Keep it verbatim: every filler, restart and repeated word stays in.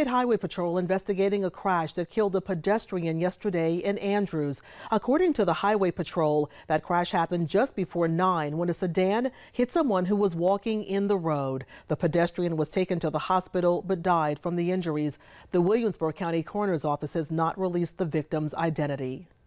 State Highway Patrol investigating a crash that killed a pedestrian yesterday in Andrews. According to the Highway Patrol, that crash happened just before nine when a sedan hit someone who was walking in the road. The pedestrian was taken to the hospital but died from the injuries. The Williamsburg County Coroner's Office has not released the victim's identity.